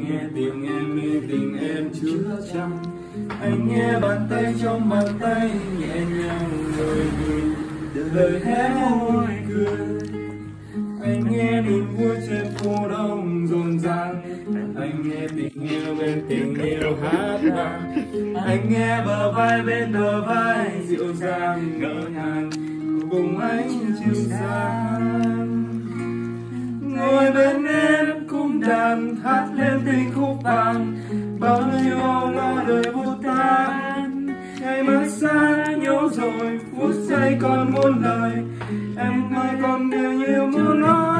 nghe tiếng em chứa chan. Anh nghe bàn tay trong bàn tay nhẹ nhàng lời đời hé môi cười. Anh nghe niềm vui trên phố đông rộn ràng. Anh nghe tình yêu bên tình yêu hát vang. Anh nghe bờ vai bên bờ vai dịu dàng ngỡ ngàng cùng ánh chiều sáng. Ngồi bên em cung đàn hát lên tình khúc vàng. Bao nhiêu lo đời vô tan. Ngày mai xa nhau rồi phút giây còn muôn lời. Em ơi còn điều nhiều muốn nói.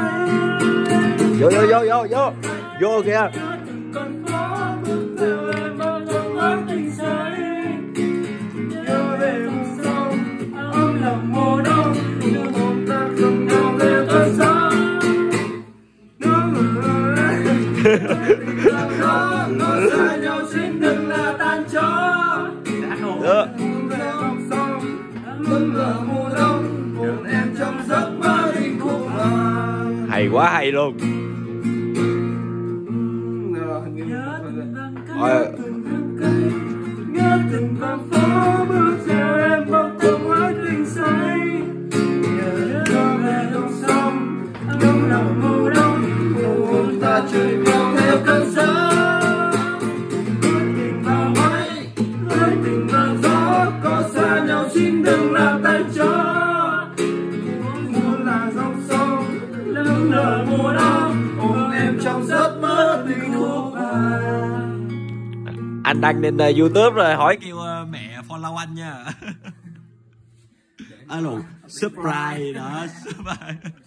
Vô kìa. Con phố bước theo em bao trong mắt tình say. Nhớ về vùng sông ấm lòng mùa đông. Đưa hồn ta cùng nhau về cơn gió. Nó xa nhau xin đừng là tan chó. Lưng lờ mùa đông hồn em trong giấc mơ tình khúc vàng. Hay quá, hay luôn. Nhớ từng vang phố bước theo em bao trong mắt tình say. Nhớ về dòng sông ấm lòng mùa đông hồn ta chơi nhau theo cơn gió. Gửi tình vào mây gửi tình vào gió. Có xa nhau xin đừng làm tay chó. Muốn là dòng sông lưng nở mùa đông ôm em trong giấc mơ tình khúc vàng. Anh đăng lên YouTube rồi hỏi kêu mẹ follow anh nha. Alo, subscribe đó, subscribe.